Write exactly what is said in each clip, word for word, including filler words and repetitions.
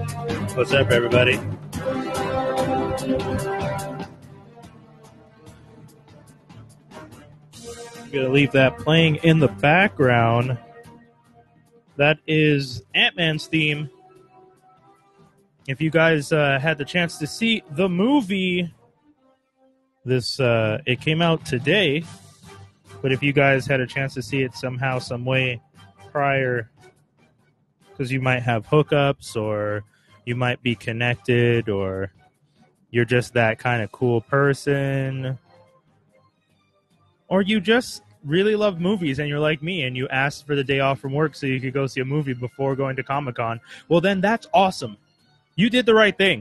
What's up, everybody? I'm going to leave that playing in the background. That is Ant-Man's theme. If you guys uh, had the chance to see the movie, this uh, it came out today. But if you guys had a chance to see it somehow, some way prior, because you might have hookups or you might be connected or you're just that kind of cool person, or you just really love movies and you're like me and you asked for the day off from work so you could go see a movie before going to Comic-Con, well, then that's awesome. You did the right thing.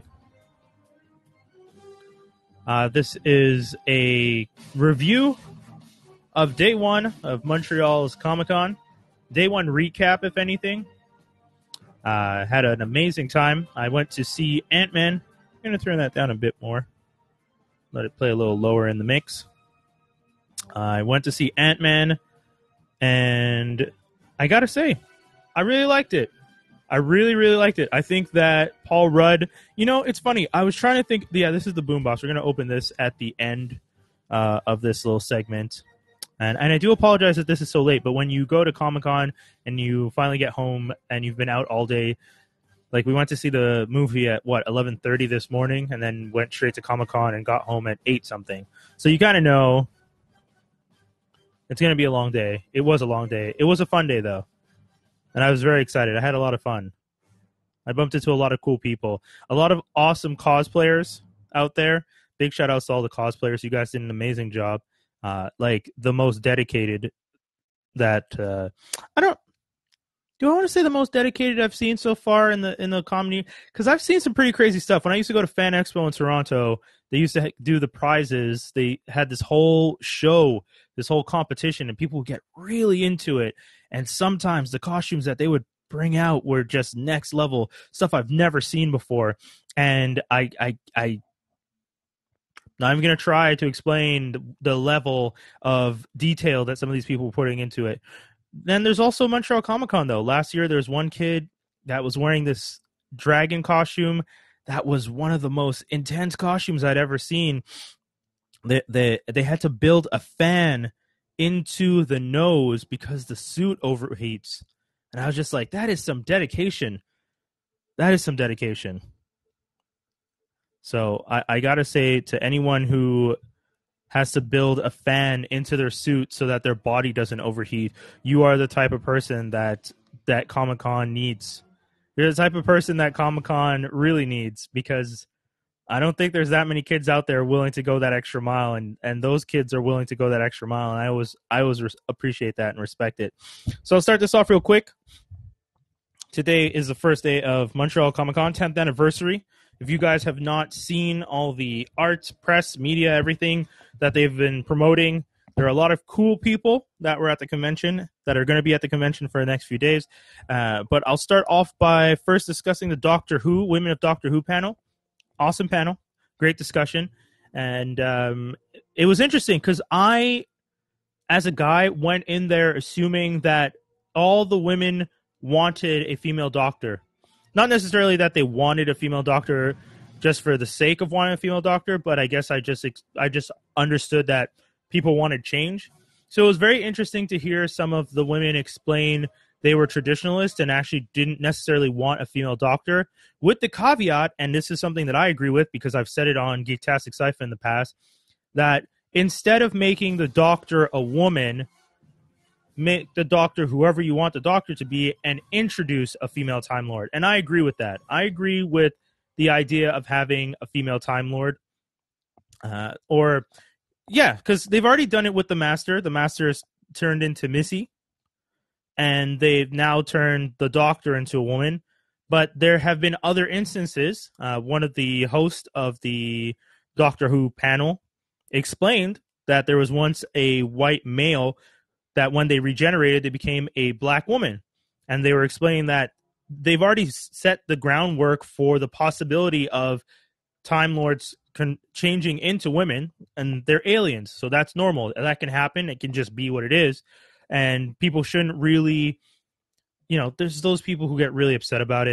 Uh, this is a review of day one of Montreal's Comic-Con. Day one recap, if anything. Uh, had an amazing time. I went to see Ant-Man. I'm going to turn that down a bit more. Let it play a little lower in the mix. Uh, I went to see Ant-Man, and I got to say, I really liked it. I really, really liked it. I think that Paul Rudd, you know, it's funny. I was trying to think, yeah, this is the Boombox. We're going to open this at the end uh, of this little segment. And, and I do apologize that this is so late, but when you go to Comic-Con and you finally get home and you've been out all day, like we went to see the movie at, what, eleven thirty this morning, and then went straight to Comic-Con and got home at eight something. So you kind of know it's going to be a long day. It was a long day. It was a fun day, though. And I was very excited. I had a lot of fun. I bumped into a lot of cool people. A lot of awesome cosplayers out there. Big shout-outs to all the cosplayers. You guys did an amazing job. Uh, like, the most dedicated that... Uh, I don't... Do I want to say the most dedicated I've seen so far in the in the comedy? Because I've seen some pretty crazy stuff. When I used to go to Fan Expo in Toronto, they used to do the prizes. They had this whole show, this whole competition, and people would get really into it. And sometimes the costumes that they would bring out were just next level stuff I've never seen before. And I, I, I, now I'm going to try to explain the, the level of detail that some of these people were putting into it. Then there's also Montreal Comiccon, though. Last year, there was one kid that was wearing this dragon costume. That was one of the most intense costumes I'd ever seen. They, they, they had to build a fan into the nose because the suit overheats. And I was just like, that is some dedication. That is some dedication. So I, I got to say to anyone who has to build a fan into their suit so that their body doesn't overheat, you are the type of person that that Comic-Con needs. You're the type of person that Comic-Con really needs, because I don't think there's that many kids out there willing to go that extra mile, and, and those kids are willing to go that extra mile, and I always, I always res- appreciate that and respect it. So I'll start this off real quick. Today is the first day of Montreal Comic-Con, tenth anniversary. If you guys have not seen all the art, press, media, everything that they've been promoting, there are a lot of cool people that were at the convention that are going to be at the convention for the next few days. Uh, but I'll start off by first discussing the Doctor Who, Women of Doctor Who panel. Awesome panel. Great discussion. And um, it was interesting because I, as a guy, went in there assuming that all the women wanted a female doctor. Not necessarily that they wanted a female doctor just for the sake of wanting a female doctor, but I guess I just I just understood that people wanted change. So it was very interesting to hear some of the women explain they were traditionalists and actually didn't necessarily want a female doctor, with the caveat, and this is something that I agree with because I've said it on Geektastic Cypher in the past, that instead of making the doctor a woman, make the doctor whoever you want the doctor to be and introduce a female Time Lord. And I agree with that. I agree with the idea of having a female Time Lord. Uh, or, yeah, because they've already done it with the Master. The Master is turned into Missy, and they've now turned the Doctor into a woman. But there have been other instances. Uh, one of the hosts of the Doctor Who panel explained that there was once a white male that when they regenerated, they became a black woman. And they were explaining that they've already set the groundwork for the possibility of Time Lords con- changing into women, and they're aliens. So that's normal. That can happen. It can just be what it is. And people shouldn't really, you know, there's those people who get really upset about it.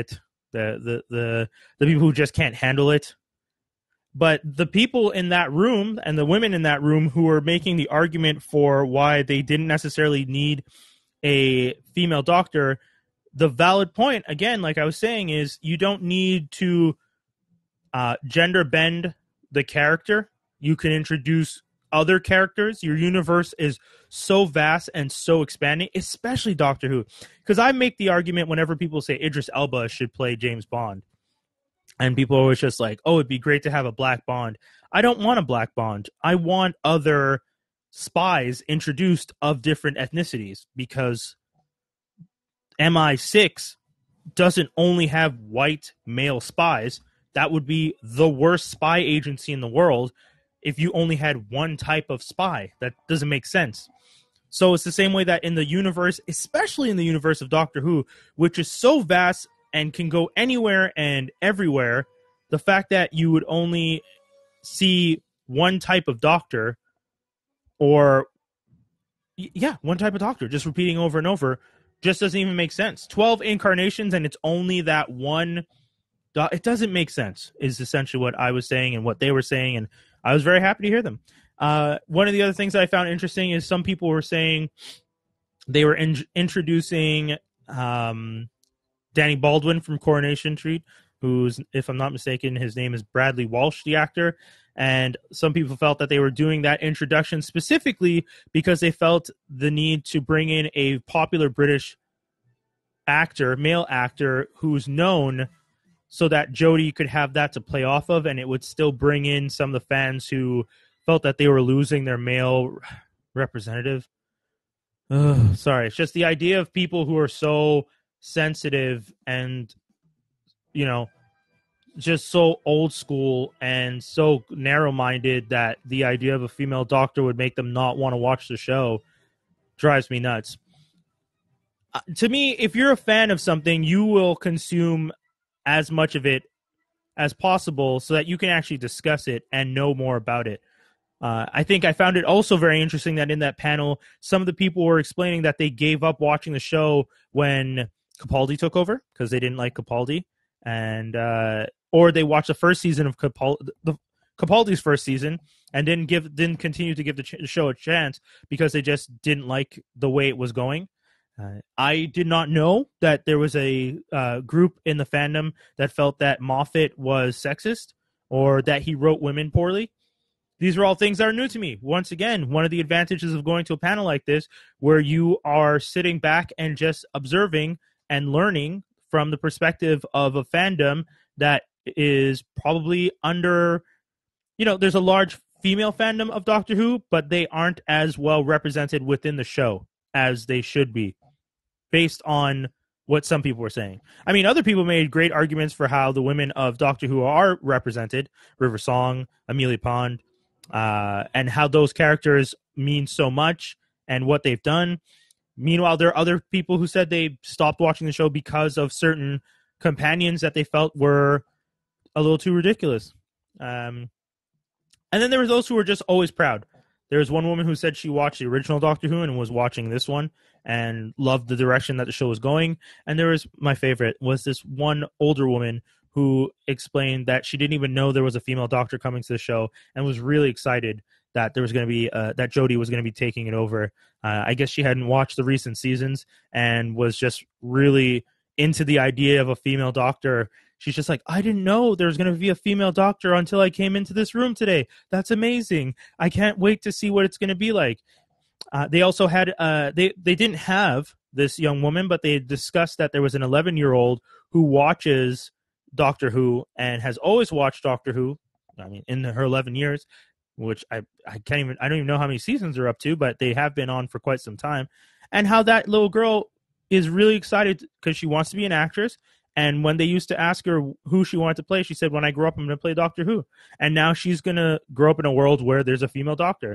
the the the the people who just can't handle it. But the people in that room and the women in that room who are making the argument for why they didn't necessarily need a female doctor, the valid point, again, like I was saying, is you don't need to uh, gender bend the character. You can introduce other characters. Your universe is so vast and so expanding, especially Doctor Who. Because I make the argument whenever people say Idris Elba should play James Bond. And people are always just like, oh, it'd be great to have a black Bond. I don't want a black Bond. I want other spies introduced of different ethnicities, because M I six doesn't only have white male spies. That would be the worst spy agency in the world if you only had one type of spy. That doesn't make sense. So it's the same way that in the universe, especially in the universe of Doctor Who, which is so vast and can go anywhere and everywhere, the fact that you would only see one type of doctor, or yeah, one type of doctor, just repeating over and over, just doesn't even make sense. twelve incarnations and it's only that one. Do- it doesn't make sense, is essentially what I was saying and what they were saying, and I was very happy to hear them. Uh, one of the other things that I found interesting is some people were saying they were in- introducing um, Danny Baldwin from Coronation Street, who's, if I'm not mistaken, his name is Bradley Walsh, the actor. And some people felt that they were doing that introduction specifically because they felt the need to bring in a popular British actor, male actor, who's known, so that Jodie could have that to play off of, and it would still bring in some of the fans who felt that they were losing their male representative. Ugh, sorry, it's just the idea of people who are so sensitive and, you know, just so old school and so narrow-minded that the idea of a female doctor would make them not want to watch the show drives me nuts. Uh, to me, if you're a fan of something, you will consume as much of it as possible so that you can actually discuss it and know more about it. Uh, I think I found it also very interesting that in that panel, some of the people were explaining that they gave up watching the show when Capaldi took over because they didn't like Capaldi, and uh, or they watched the first season of Capaldi, the Capaldi's first season, and didn't give didn't continue to give the, ch- the show a chance because they just didn't like the way it was going. Uh, I did not know that there was a uh, group in the fandom that felt that Moffat was sexist or that he wrote women poorly. These are all things that are new to me. Once again, one of the advantages of going to a panel like this, where you are sitting back and just observing and learning from the perspective of a fandom that is probably under, you know, there's a large female fandom of Doctor Who, but they aren't as well represented within the show as they should be, based on what some people were saying. I mean, other people made great arguments for how the women of Doctor Who are represented, River Song, Amelia Pond, uh, and how those characters mean so much and what they've done. Meanwhile, there are other people who said they stopped watching the show because of certain companions that they felt were a little too ridiculous. Um, and then there were those who were just always proud. There was one woman who said she watched the original Doctor Who and was watching this one and loved the direction that the show was going. And there was, my favorite, was this one older woman who explained that she didn't even know there was a female doctor coming to the show and was really excited that there was going to be, uh, that Jodie was going to be taking it over. Uh, I guess she hadn't watched the recent seasons and was just really into the idea of a female doctor. She's just like, I didn't know there was going to be a female doctor until I came into this room today. That's amazing. I can't wait to see what it's going to be like. Uh, they also had, uh, they, they didn't have this young woman, but they discussed that there was an eleven-year-old who watches Doctor Who and has always watched Doctor Who. I mean, in her eleven years, which I, I can't even, I don't even know how many seasons they're up to, but they have been on for quite some time. And how that little girl is really excited because she wants to be an actress. And when they used to ask her who she wanted to play, she said, when I grow up, I'm going to play Doctor Who. And now she's going to grow up in a world where there's a female doctor.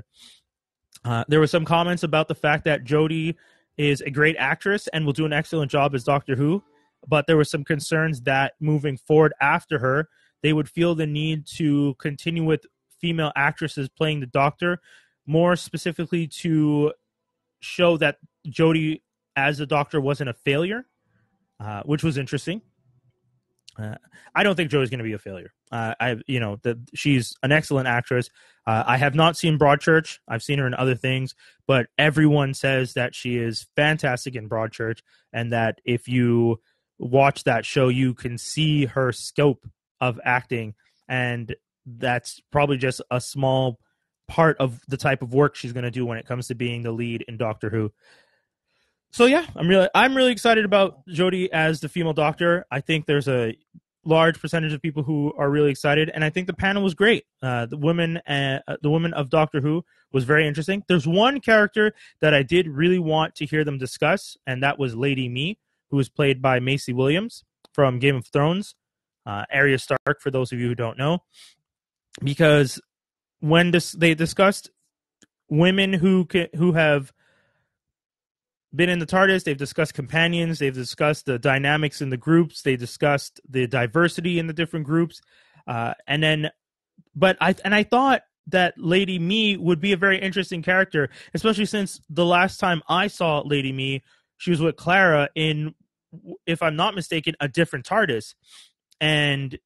Uh, there were some comments about the fact that Jodie is a great actress and will do an excellent job as Doctor Who. But there were some concerns that moving forward after her, they would feel the need to continue with female actresses playing the Doctor, more specifically to show that Jodie as a Doctor wasn't a failure. Uh, which was interesting. Uh, I don't think Jodie's going to be a failure. Uh, I, you know, the, she's an excellent actress. Uh, I have not seen Broadchurch. I've seen her in other things, but everyone says that she is fantastic in Broadchurch, and that if you watch that show, you can see her scope of acting, and that's probably just a small part of the type of work she's going to do when it comes to being the lead in Doctor Who. So yeah, I'm really I'm really excited about Jodie as the female Doctor. I think there's a large percentage of people who are really excited, and I think the panel was great. Uh, the women, uh, the women of Doctor Who was very interesting. There's one character that I did really want to hear them discuss, and that was Lady Me, who was played by Maisie Williams from Game of Thrones, uh, Arya Stark, for those of you who don't know, because when this, they discussed women who can, who have been in the TARDIS, they've discussed companions, they've discussed the dynamics in the groups, they discussed the diversity in the different groups, uh, and then, but I and I thought that Lady Me would be a very interesting character, especially since the last time I saw Lady Me, she was with Clara in, if I'm not mistaken, a different TARDIS, and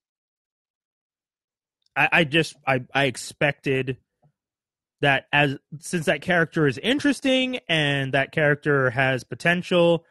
I, I just I I expected that, as since that character is interesting and that character has potential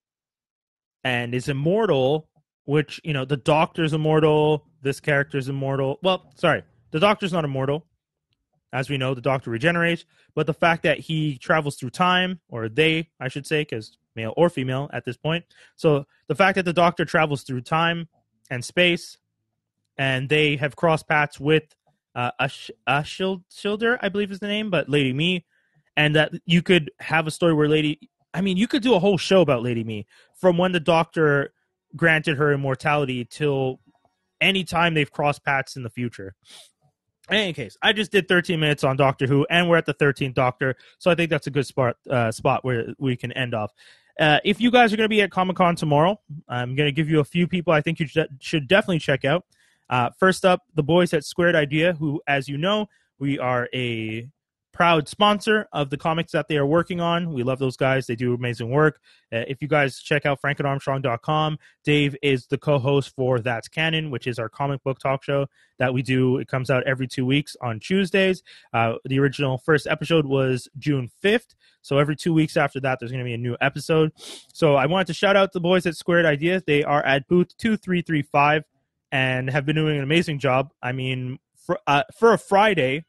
and is immortal, which, you know, the Doctor's immortal, this character's immortal. Well, sorry, the Doctor's not immortal. As we know, the Doctor regenerates, but the fact that he travels through time, or they, I should say, because male or female at this point. So the fact that the Doctor travels through time and space, and they have crossed paths with Uh, Ash- Ashilder, I believe is the name, but Lady Me, and that you could have a story where Lady, I mean, you could do a whole show about Lady Me from when the Doctor granted her immortality till any time they've crossed paths in the future. In any case, I just did thirteen minutes on Doctor Who, and we're at the thirteenth Doctor, so I think that's a good spot uh, spot where we can end off. Uh, if you guys are going to be at Comic-Con tomorrow, I'm going to give you a few people I think you should, should definitely check out. Uh, first up, the boys at Squared Idea, who, as you know, we are a proud sponsor of the comics that they are working on. We love those guys. They do amazing work. Uh, if you guys check out frank and armstrong dot com, Dave is the co-host for That's Canon, which is our comic book talk show that we do. It comes out every two weeks on Tuesdays. Uh, the original first episode was June fifth. So every two weeks after that, there's going to be a new episode. So I wanted to shout out the boys at Squared Idea. They are at booth two three three five. And have been doing an amazing job. I mean, for uh, for a Friday,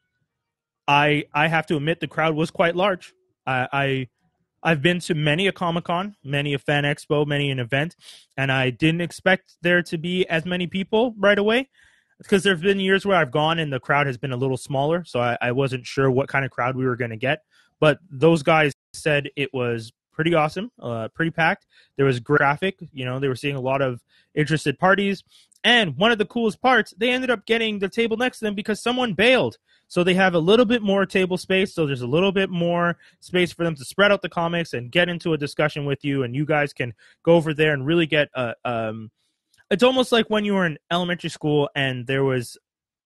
I I have to admit the crowd was quite large. I, I I've been to many a Comic-Con, many a fan expo, many an event, and I didn't expect there to be as many people right away, because there've been years where I've gone and the crowd has been a little smaller, so I, I wasn't sure what kind of crowd we were going to get. But those guys said it was pretty awesome, uh, pretty packed. There was graphic, you know, they were seeing a lot of interested parties. And one of the coolest parts, they ended up getting the table next to them because someone bailed. So they have a little bit more table space. So there's a little bit more space for them to spread out the comics and get into a discussion with you. And you guys can go over there and really get a, um, it's almost like when you were in elementary school and there was,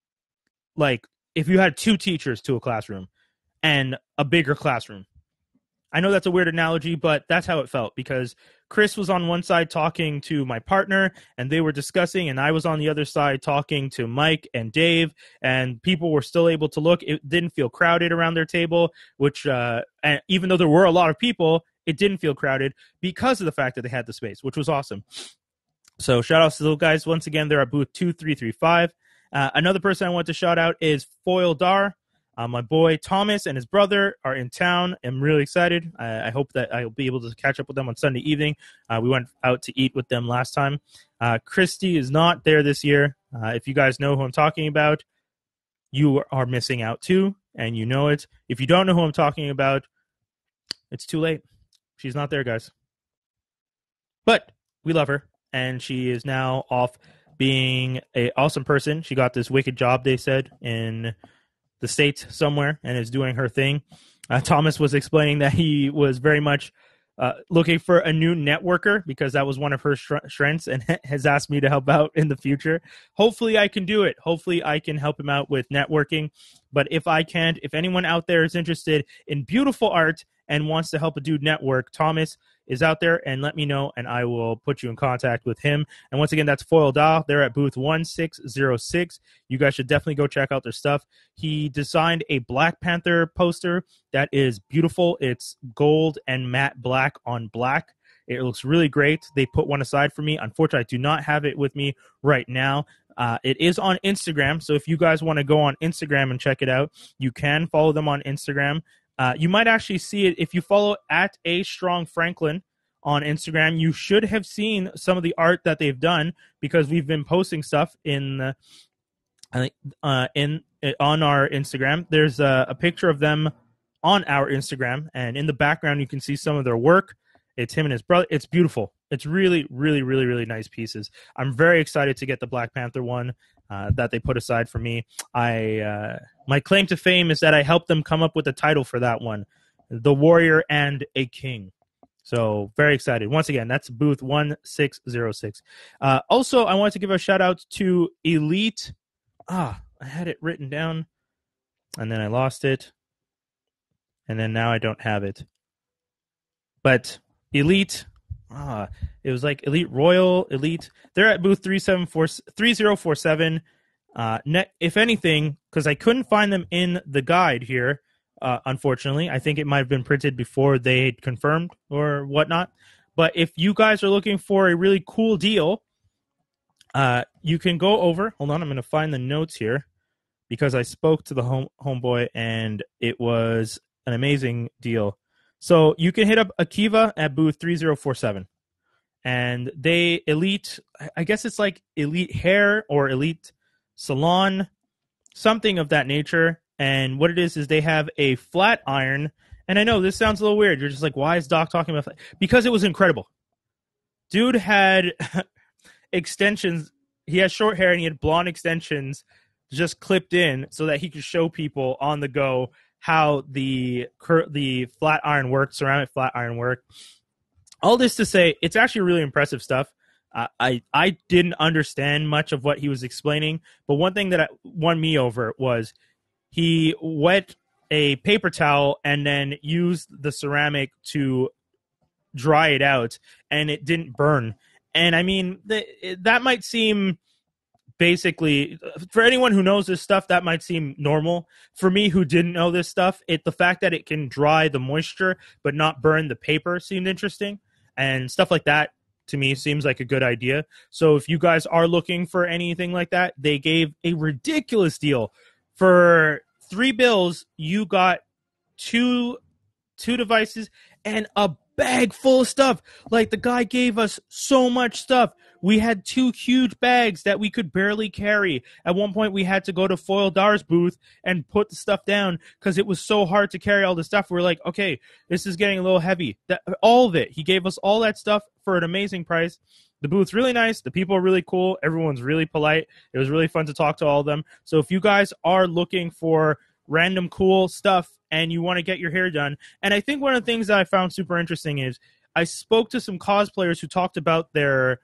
like, if you had two teachers to a classroom and a bigger classroom. I know that's a weird analogy, but that's how it felt, because Chris was on one side talking to my partner and they were discussing, and I was on the other side talking to Mike and Dave, and people were still able to look. It didn't feel crowded around their table, which uh, and even though there were a lot of people, it didn't feel crowded because of the fact that they had the space, which was awesome. So shout outs to those guys. Once again, they're at booth two three three five. Uh, another person I want to shout out is Foil Dar. Uh, my boy Thomas and his brother are in town. I'm really excited. I, I hope that I'll be able to catch up with them on Sunday evening. Uh, we went out to eat with them last time. Uh, Christy is not there this year. Uh, if you guys know who I'm talking about, you are missing out too, and you know it. If you don't know who I'm talking about, it's too late. She's not there, guys. But we love her, and she is now off being an awesome person. She got this wicked job, they said, in the States somewhere, and is doing her thing. Uh, Thomas was explaining that he was very much uh, looking for a new networker because that was one of her strengths, and has asked me to help out in the future. Hopefully I can do it. Hopefully I can help him out with networking. But if I can't, if anyone out there is interested in beautiful art and wants to help a dude network, Thomas is out there, and let me know, and I will put you in contact with him. And once again, that's Foil Da. They're at booth one six zero six. You guys should definitely go check out their stuff. He designed a Black Panther poster that is beautiful. It's gold and matte black on black. It looks really great. They put one aside for me. Unfortunately, I do not have it with me right now. Uh, it is on Instagram, so if you guys want to go on Instagram and check it out, you can follow them on Instagram. Uh, you might actually see it if you follow at A Strong Franklin on Instagram. You should have seen some of the art that they've done because we've been posting stuff in uh, uh, in on our Instagram. There's a, a picture of them on our Instagram, and in the background you can see some of their work. It's him and his brother. It's beautiful. It's really, really, really, really nice pieces. I'm very excited to get the Black Panther one uh, that they put aside for me. I uh, my claim to fame is that I helped them come up with the title for that one, The Warrior and a King. So very excited. Once again, that's booth one six zero six. Uh, also, I want to give a shout out to Elite. Ah, I had it written down, and then I lost it, and then now I don't have it. But Elite, ah, it was like Elite Royal, Elite. They're at booth three seven four three zero four seven. Uh, net, if anything, because I couldn't find them in the guide here, uh, unfortunately. I think it might have been printed before they had confirmed or whatnot. But if you guys are looking for a really cool deal, uh, you can go over. Hold on, I'm going to find the notes here because I spoke to the home homeboy and it was an amazing deal. So you can hit up Akiva at booth three zero four seven. And they Elite, I guess it's like Elite Hair or Elite Salon, something of that nature. And what it is is they have a flat iron. And I know this sounds a little weird. You're just like, why is Doc talking about flat? Because it was incredible. Dude had extensions. He has short hair and he had blonde extensions just clipped in so that he could show people on the go how the the flat iron worked, ceramic flat iron worked. All this to say, it's actually really impressive stuff. Uh, I I didn't understand much of what he was explaining, but one thing that won me over was he wet a paper towel and then used the ceramic to dry it out, and it didn't burn. And I mean, th- that might seem... Basically, for anyone who knows this stuff, that might seem normal. For me, who didn't know this stuff, it the fact that it can dry the moisture but not burn the paper seemed interesting. And stuff like that, to me, seems like a good idea. So if you guys are looking for anything like that, they gave a ridiculous deal. For three bills, you got two, two devices and a bag full of stuff. Like, the guy gave us so much stuff. We had two huge bags that we could barely carry. At one point, we had to go to Foil Dar's booth and put the stuff down because it was so hard to carry all the stuff. We we're like, okay, this is getting a little heavy. That, all of it. He gave us all that stuff for an amazing price. The booth's really nice. The people are really cool. Everyone's really polite. It was really fun to talk to all of them. So if you guys are looking for random cool stuff and you want to get your hair done, and I think one of the things that I found super interesting is I spoke to some cosplayers who talked about their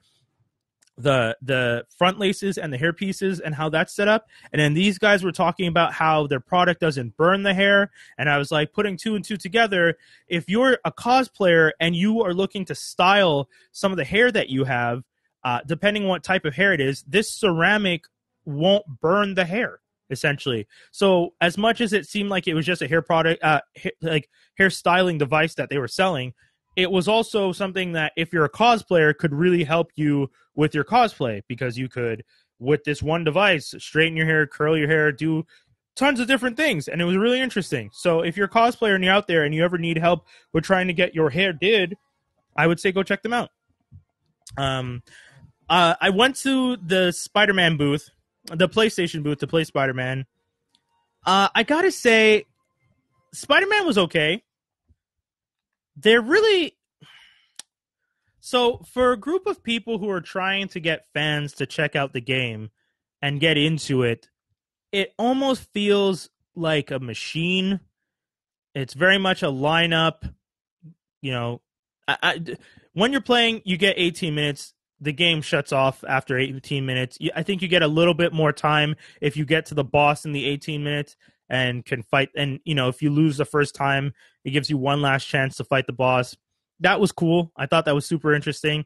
the the front laces and the hair pieces and how that's set up, and then these guys were talking about how their product doesn't burn the hair, and I was like, putting two and two together, if you're a cosplayer and you are looking to style some of the hair that you have, uh, depending on what type of hair it is, this ceramic won't burn the hair, essentially. So as much as it seemed like it was just a hair product, uh, ha- like hair styling device that they were selling, it was also something that if you're a cosplayer could really help you with your cosplay, because you could, with this one device, straighten your hair, curl your hair, do tons of different things. And it was really interesting. So if you're a cosplayer and you're out there and you ever need help with trying to get your hair did, I would say go check them out. Um, uh, I went to the Spider-Man booth, the PlayStation booth to play Spider-Man. Uh, I gotta say, Spider-Man was okay. They're really... So, for a group of people who are trying to get fans to check out the game and get into it, it almost feels like a machine. It's very much a lineup. You know, I, I, when you're playing, you get eighteen minutes. The game shuts off after eighteen minutes. I think you get a little bit more time if you get to the boss in the eighteen minutes and can fight. And, you know, if you lose the first time, it gives you one last chance to fight the boss. that was cool. I thought that was super interesting.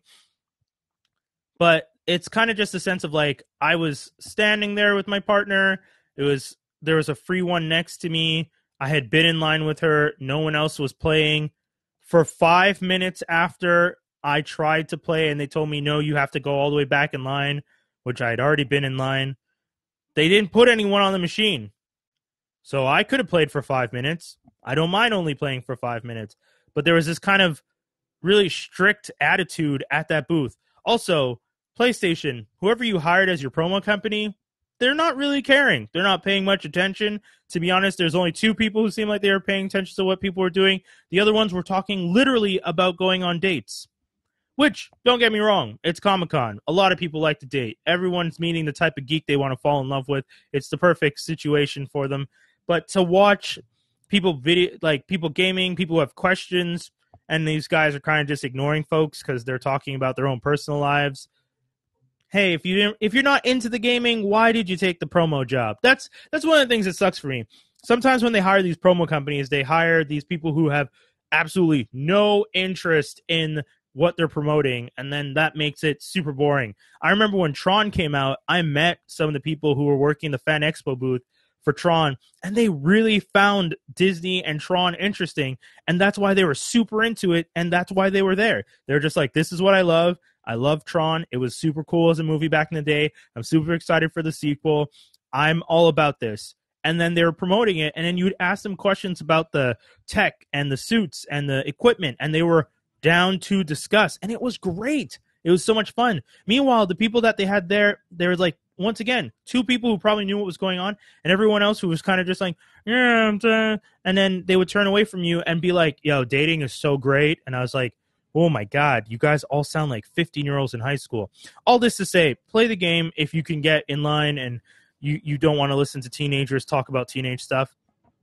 But it's kind of just a sense of like, I was standing there with my partner. It was, there was a free one next to me. I had been in line with her. No one else was playing. For five minutes after I tried to play and they told me, no, you have to go all the way back in line, which I had already been in line. They didn't put anyone on the machine. So I could have played for five minutes. I don't mind only playing for five minutes. But there was this kind of really strict attitude at that booth. Also, PlayStation, whoever you hired as your promo company, they're not really caring. They're not paying much attention. To be honest, there's only two people who seem like they were paying attention to what people were doing. The other ones were talking literally about going on dates. Which, don't get me wrong, it's Comic-Con. A lot of people like to date. Everyone's meeting the type of geek they want to fall in love with. It's the perfect situation for them. But to watch people video, like people gaming, people who have questions, and these guys are kind of just ignoring folks because they're talking about their own personal lives. Hey, if you didn't, if you're not into the gaming, why did you take the promo job? That's that's one of the things that sucks for me. Sometimes when they hire these promo companies, they hire these people who have absolutely no interest in what they're promoting, and then that makes it super boring. I remember when Tron came out, I met some of the people who were working the Fan Expo booth for Tron, and they really found Disney and Tron interesting, and that's why they were super into it, and that's why they were there. They're just like, this is what I love. I love Tron. It was super cool as a movie back in the day. I'm super excited for the sequel. I'm all about this. And then they were promoting it, and then you'd ask them questions about the tech and the suits and the equipment, and they were down to discuss, and it was great. It was so much fun. Meanwhile, the people that they had there, there was like, once again, two people who probably knew what was going on, and everyone else who was kind of just like, yeah, I'm done. And then they would turn away from you and be like, yo, dating is so great. And I was like, oh my God, you guys all sound like fifteen-year-olds in high school. All this to say, play the game if you can get in line and you, you don't want to listen to teenagers talk about teenage stuff.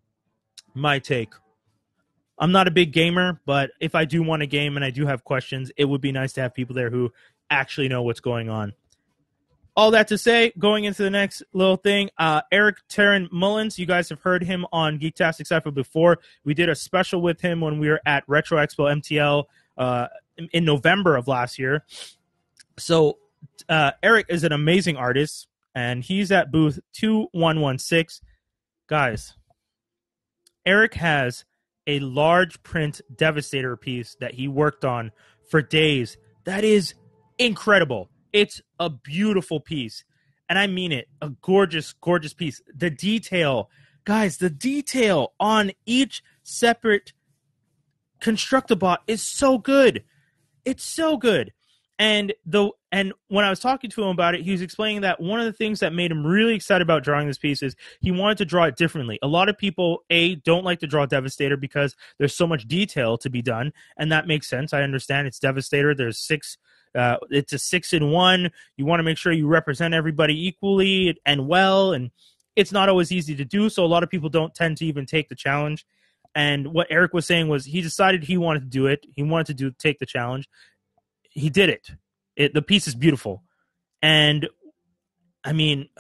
My take. I'm not a big gamer, but if I do want to game and I do have questions, it would be nice to have people there who actually know what's going on. All that to say, going into the next little thing, uh, Eric Taryn Mullins, you guys have heard him on Geektastic Cypher before. We did a special with him when we were at Retro Expo M T L uh, in, in November of last year. So uh, Eric is an amazing artist, and he's at booth two one one six. Guys, Eric has a large print Devastator piece that he worked on for days. That is incredible. It's a beautiful piece. And I mean it. A gorgeous, gorgeous piece. The detail, guys, the detail on each separate Constructabot is so good. It's so good. And the and when I was talking to him about it, he was explaining that one of the things that made him really excited about drawing this piece is he wanted to draw it differently. A lot of people, A, don't like to draw Devastator because there's so much detail to be done, and that makes sense. I understand it's Devastator. There's six, uh, it's a six in one. You want to make sure you represent everybody equally and well, and it's not always easy to do, so a lot of people don't tend to even take the challenge. And what Eric was saying was he decided he wanted to do it. He wanted to do take the challenge. He did it. It. The piece is beautiful. And, I mean,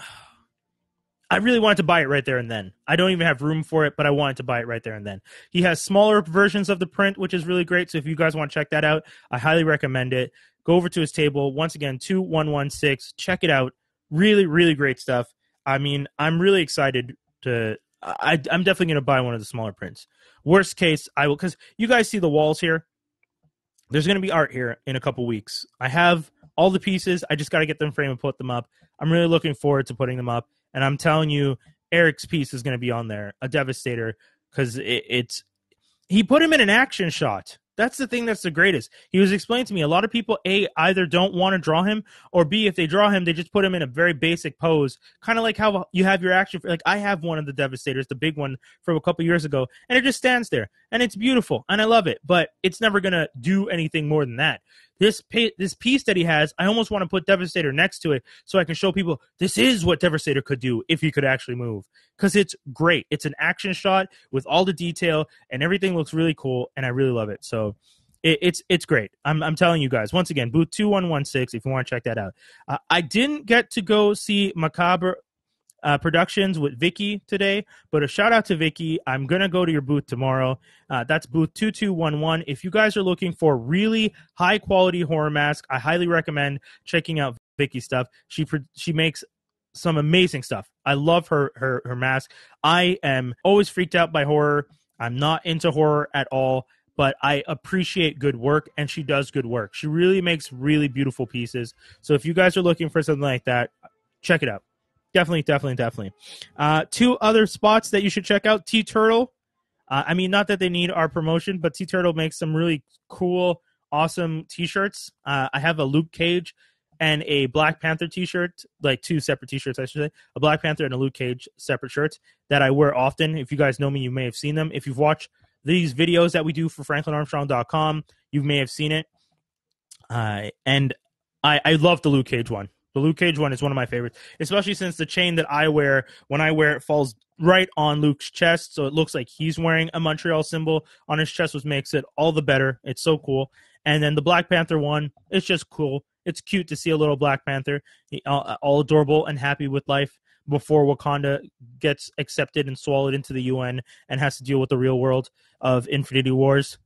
I really wanted to buy it right there and then. I don't even have room for it, but I wanted to buy it right there and then. He has smaller versions of the print, which is really great. So if you guys want to check that out, I highly recommend it. Go over to his table. Once again, two one one six. Check it out. Really, really great stuff. I mean, I'm really excited to... I, I'm definitely going to buy one of the smaller prints. Worst case, I will... Because you guys see the walls here? There's going to be art here in a couple weeks. I have all the pieces. I just got to get them framed and put them up. I'm really looking forward to putting them up. And I'm telling you, Eric's piece is going to be on there, a Devastator, because it, it's... He put him in an action shot. That's the thing that's the greatest. He was explaining to me, a lot of people, A, either don't want to draw him, or B, if they draw him, they just put him in a very basic pose, kind of like how you have your action. Like, I have one of the Devastators, the big one from a couple years ago, and it just stands there, and it's beautiful, and I love it, but it's never going to do anything more than that. This pa- this piece that he has, I almost want to put Devastator next to it so I can show people this is what Devastator could do if he could actually move, because it's great. It's an action shot with all the detail, and everything looks really cool, and I really love it. So it, it's it's great. I'm I'm telling you guys, once again, booth two one one six if you want to check that out. Uh, I didn't get to go see Macabre uh, productions with Vicky today, but a shout out to Vicky. I'm going to go to your booth tomorrow. Uh, that's booth two two one one. If you guys are looking for really high quality horror mask, I highly recommend checking out Vicky's stuff. She she makes some amazing stuff. I love her her her mask. I am always freaked out by horror. I'm not into horror at all, but I appreciate good work, and she does good work. She really makes really beautiful pieces. So if you guys are looking for something like that, check it out. Definitely, definitely, definitely. Uh, two other spots that you should check out. T-Turtle. Uh, I mean, not that they need our promotion, but T-Turtle makes some really cool, awesome T-shirts. Uh, I have a Luke Cage and a Black Panther T-shirt, like two separate T-shirts, I should say. A Black Panther and a Luke Cage separate shirts that I wear often. If you guys know me, you may have seen them. If you've watched these videos that we do for Franklin Armstrong dot com, you may have seen it. Uh, and I, I love the Luke Cage one. The Luke Cage one is one of my favorites, especially since the chain that I wear, when I wear it, falls right on Luke's chest, so it looks like he's wearing a Montreal symbol on his chest, which makes it all the better. It's so cool. And then the Black Panther one, it's just cool. It's cute to see a little Black Panther, all, all adorable and happy with life before Wakanda gets accepted and swallowed into the U N and has to deal with the real world of Infinity Wars.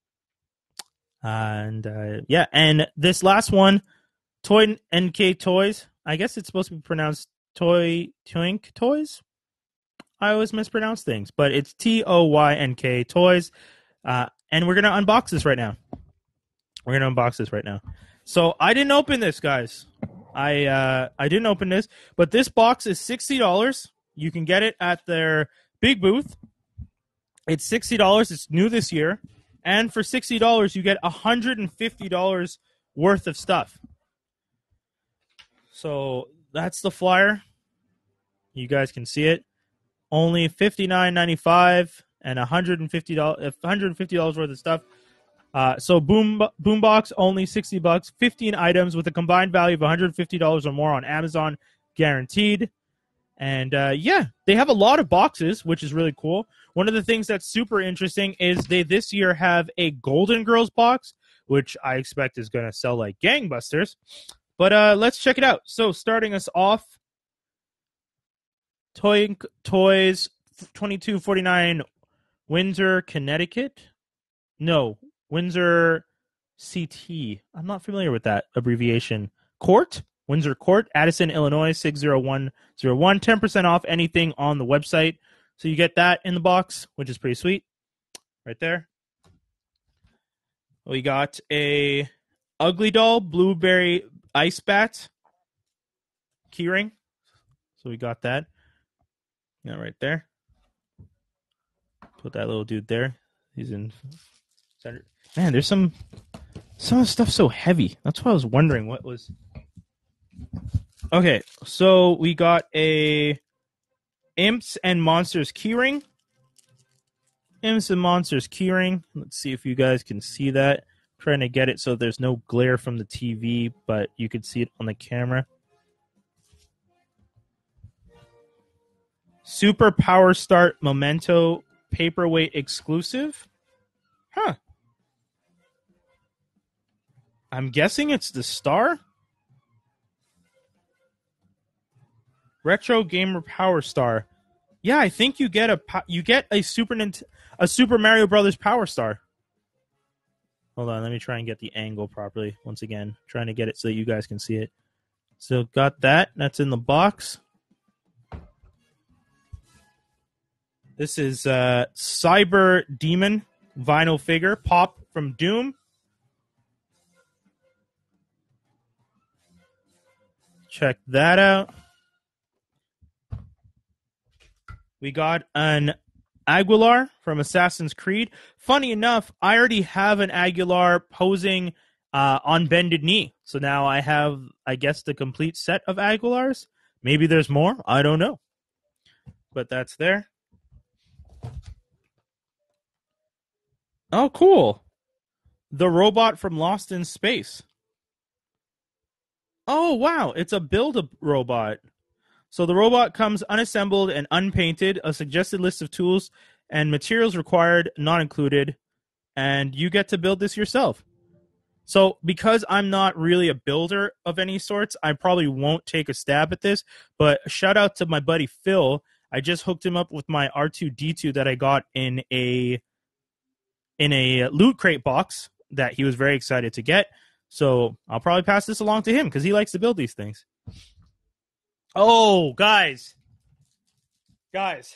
And uh, yeah, and this last one, Toy N K Toys. I guess it's supposed to be pronounced Toy Toynk Toys. I always mispronounce things, but it's T O Y N K Toys. Uh, and we're going to unbox this right now. We're going to unbox this right now. So I didn't open this, guys. I uh, I didn't open this, but this box is sixty dollars. You can get it at their big booth. It's sixty dollars. It's new this year. And for sixty dollars, you get one hundred fifty dollars worth of stuff. So that's the flyer. You guys can see it. Only fifty-nine ninety-five and one hundred fifty dollars, one hundred fifty dollars worth of stuff. Uh, so Boom Boombox only sixty bucks, fifteen items with a combined value of one hundred fifty dollars or more on Amazon, guaranteed. And uh, yeah, they have a lot of boxes, which is really cool. One of the things that's super interesting is they this year have a Golden Girls box, which I expect is going to sell like gangbusters. But uh, let's check it out. So starting us off, Toynk Toys, twenty-two forty-nine, Windsor, Connecticut. No, Windsor C T. I'm not familiar with that abbreviation. Court, Windsor Court, Addison, Illinois, six zero one zero one. ten percent off anything on the website. So you get that in the box, which is pretty sweet. Right there. We got a Ugly Doll, Blueberry Ice Bat keyring. So we got that. Yeah, right there. Put that little dude there. He's in center. Man, there's some some of the stuff so heavy. That's why I was wondering what was. Okay, so we got a Imps and Monsters keyring. Imps and Monsters keyring. Let's see if you guys can see that. I'm trying to get it so there's no glare from the T V, but you can see it on the camera. Super Power Start Memento Paperweight exclusive. Huh. I'm guessing it's the Star. Retro Gamer Power Star. Yeah, I think you get a you get a Super Nint- a Super Mario Brothers Power Star. Hold on, let me try and get the angle properly once again. Trying to get it so that you guys can see it. So got that. That's in the box. This is uh, Cyber Demon vinyl figure, Pop from Doom. Check that out. We got an Aguilar from Assassin's Creed. Funny enough, I already have an Aguilar posing uh, on bended knee. So now I have, I guess, the complete set of Aguilars. Maybe there's more. I don't know. But that's there. Oh, cool. The robot from Lost in Space. Oh, wow. It's a build-a-robot. So the robot comes unassembled and unpainted, a suggested list of tools and materials required, not included, and you get to build this yourself. So because I'm not really a builder of any sorts, I probably won't take a stab at this. But shout out to my buddy Phil. I just hooked him up with my R two D two that I got in a in a loot crate box that he was very excited to get. So I'll probably pass this along to him because he likes to build these things. Oh, guys. Guys.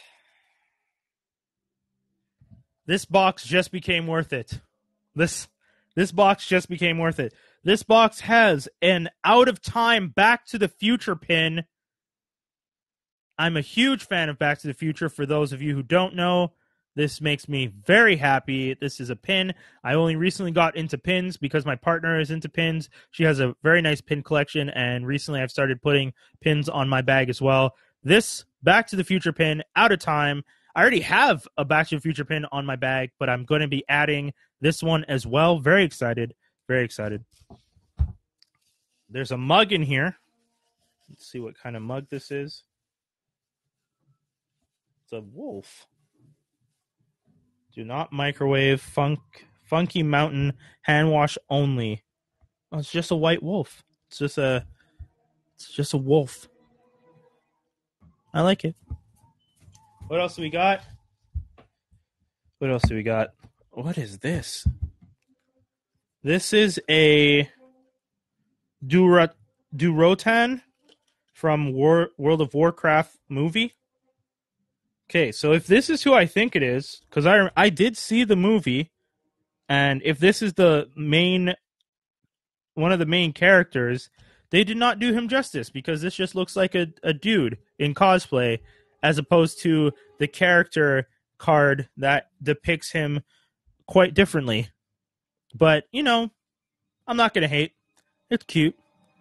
This box just became worth it. This this box just became worth it. This box has an out-of-time Back to the Future pin. I'm a huge fan of Back to the Future. For those of you who don't know, this makes me very happy. This is a pin. I only recently got into pins because my partner is into pins. She has a very nice pin collection, and recently I've started putting pins on my bag as well. This Back to the Future pin, out of time. I already have a Back to the Future pin on my bag, but I'm going to be adding this one as well. Very excited. Very excited. There's a mug in here. Let's see what kind of mug this is. It's a wolf. Do not microwave. Funk, Funky Mountain hand wash only. Oh, it's just a white wolf. It's just a. It's just a wolf. I like it. What else do we got? What else do we got? What is this? This is a Dura, Durotan from War, World of Warcraft movie. Okay, so if this is who I think it is, because I I did see the movie, and if this is the main, one of the main characters, they did not do him justice, because this just looks like a, a dude in cosplay, as opposed to the character card that depicts him quite differently. But, you know, I'm not going to hate. It's cute.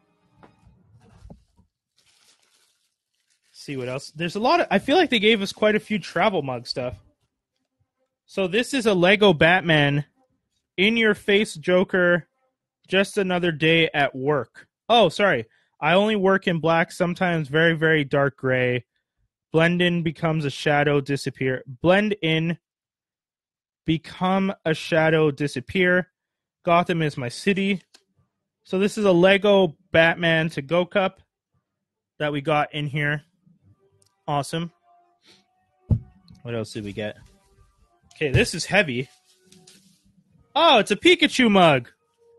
See what else. There's a lot of, I feel like they gave us quite a few travel mug stuff. So this is a Lego Batman in your face Joker, just another day at work. Oh, sorry. I only work in black, sometimes very, very dark gray. Blend in, becomes a shadow, disappear. Blend in, become a shadow, disappear. Gotham is my city. So this is a Lego Batman to go cup that we got in here. Awesome. What else did we get? Okay, this is heavy. Oh, it's a Pikachu mug.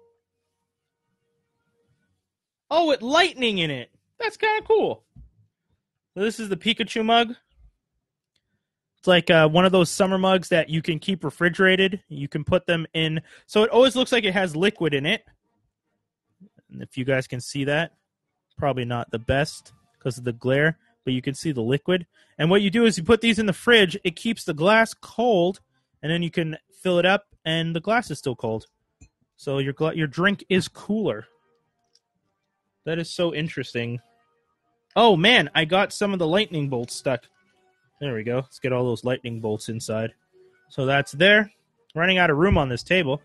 Oh, with lightning in it. That's kind of cool. So this is the Pikachu mug. It's like uh, one of those summer mugs that you can keep refrigerated. You can put them in. So it always looks like it has liquid in it. And if you guys can see that, probably not the best because of the glare, but you can see the liquid. And what you do is you put these in the fridge. It keeps the glass cold, and then you can fill it up, and the glass is still cold. So your gla- your drink is cooler. That is so interesting. Oh, man, I got some of the lightning bolts stuck. There we go. Let's get all those lightning bolts inside. So that's there. Running out of room on this table.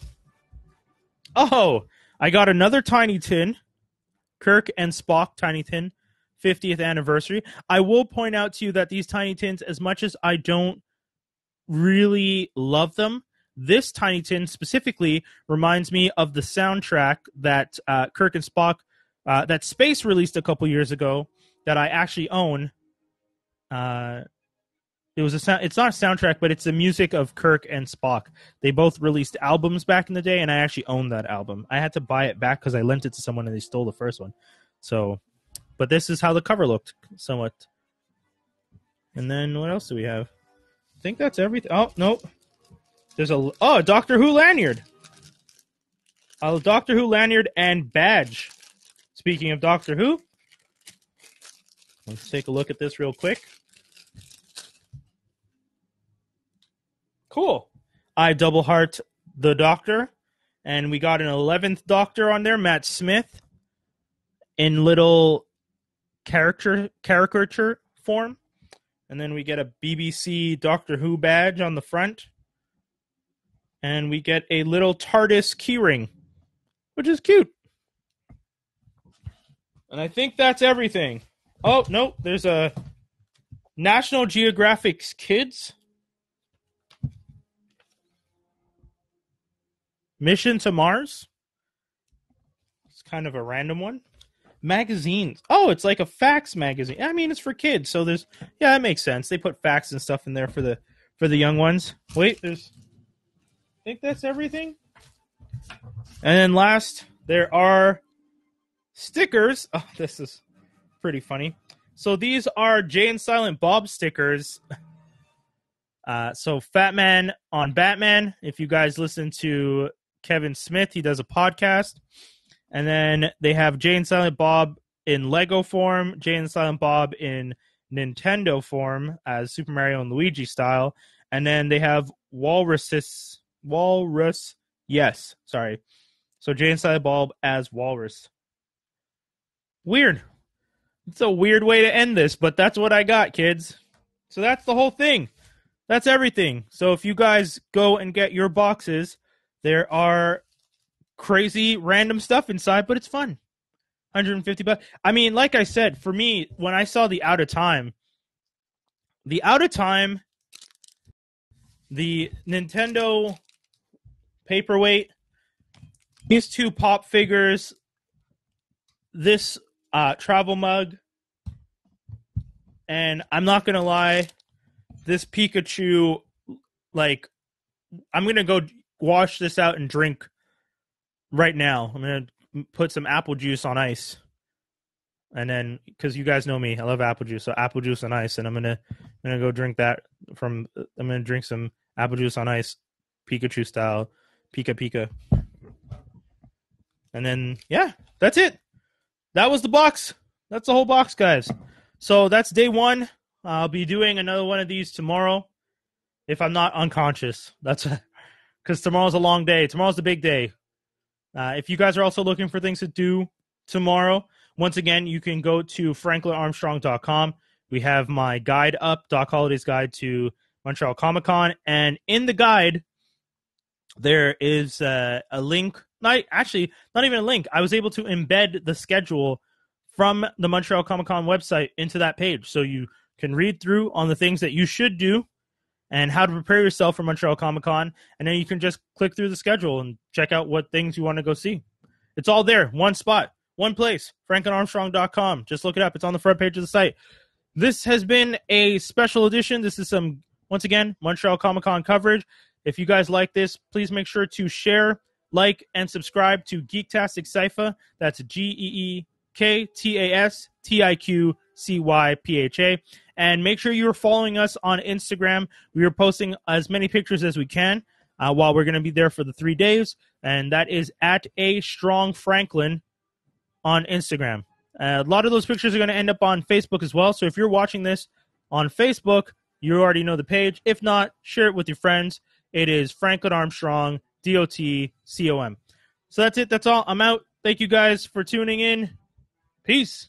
Oh, I got another Tiny Tin. Kirk and Spock Tiny Tin. fiftieth anniversary. I will point out to you that these Tiny Tins, as much as I don't really love them, this Tiny Tin specifically reminds me of the soundtrack that uh, Kirk and Spock, uh, that Space released a couple years ago, that I actually own. Uh, it was a sound. It's not a soundtrack, but it's the music of Kirk and Spock. They both released albums back in the day, and I actually own that album. I had to buy it back because I lent it to someone and they stole the first one. So, but this is how the cover looked, somewhat. And then what else do we have? I think that's everything. Oh, nope. There's a oh a Doctor Who lanyard. A Doctor Who lanyard and badge. Speaking of Doctor Who, let's take a look at this real quick. Cool. I double heart the Doctor, and we got an eleventh Doctor on there, Matt Smith, in little character caricature form. And then we get a B B C Doctor Who badge on the front. And we get a little TARDIS keyring, which is cute. And I think that's everything. Oh, no, there's a National Geographic's Kids. Mission to Mars. kind of a random one. Magazines. Oh, it's like a fax magazine. I mean, it's for kids, so there's yeah, that makes sense. They put facts and stuff in there for the for the young ones. Wait, there's I think that's everything. And then last, there are stickers. Oh, this is pretty funny. So these are Jay and Silent Bob stickers. Uh, so Fat Man on Batman. If you guys listen to Kevin Smith, he does a podcast. And then they have Jay and Silent Bob in Lego form, Jay and Silent Bob in Nintendo form as Super Mario and Luigi style. And then they have Walruses. Walrus. Yes, sorry. So Jay and Silent Bob as Walrus. Weird. It's a weird way to end this, but that's what I got, kids. So that's the whole thing. That's everything. So if you guys go and get your boxes, there are crazy random stuff inside, but it's fun. one hundred fifty bucks. I mean, like I said, for me, when I saw the Out of Time, the Out of Time, the Nintendo paperweight, these two pop figures, this uh, travel mug, and I'm not going to lie, this Pikachu, like, I'm going to go wash this out and drink right now. I'm going to put some apple juice on ice. And then, because you guys know me, I love apple juice. So apple juice on ice. And I'm going to I'm gonna go drink that from, I'm going to drink some apple juice on ice, Pikachu style, Pika Pika. And then, yeah, that's it. That was the box. That's the whole box, guys. So that's day one. I'll be doing another one of these tomorrow if I'm not unconscious. That's because tomorrow's a long day. Tomorrow's the big day. Uh, if you guys are also looking for things to do tomorrow, once again, you can go to franklin armstrong dot com. We have my guide up, Doc Holliday's guide to Montreal Comiccon. And in the guide, there is uh, a link. Not, actually, not even a link. I was able to embed the schedule from the Montreal Comiccon website into that page. So you can read through on the things that you should do and how to prepare yourself for Montreal Comiccon. And then you can just click through the schedule and check out what things you want to go see. It's all there. One spot. One place. franklin armstrong dot com. Just look it up. It's on the front page of the site. This has been a special edition. This is some, once again, Montreal Comiccon coverage. If you guys like this, please make sure to share, like, and subscribe to Geektastic Cypher. That's G E E K T A S T I Q C Y P H A. And make sure you're following us on Instagram. We are posting as many pictures as we can uh, while we're going to be there for the three days. And that is at A Strong Franklin on Instagram. Uh, a lot of those pictures are going to end up on Facebook as well. So if you're watching this on Facebook, you already know the page. If not, share it with your friends. It is Franklin Armstrong, D O T C O M. So that's it. That's all. I'm out. Thank you guys for tuning in. Peace.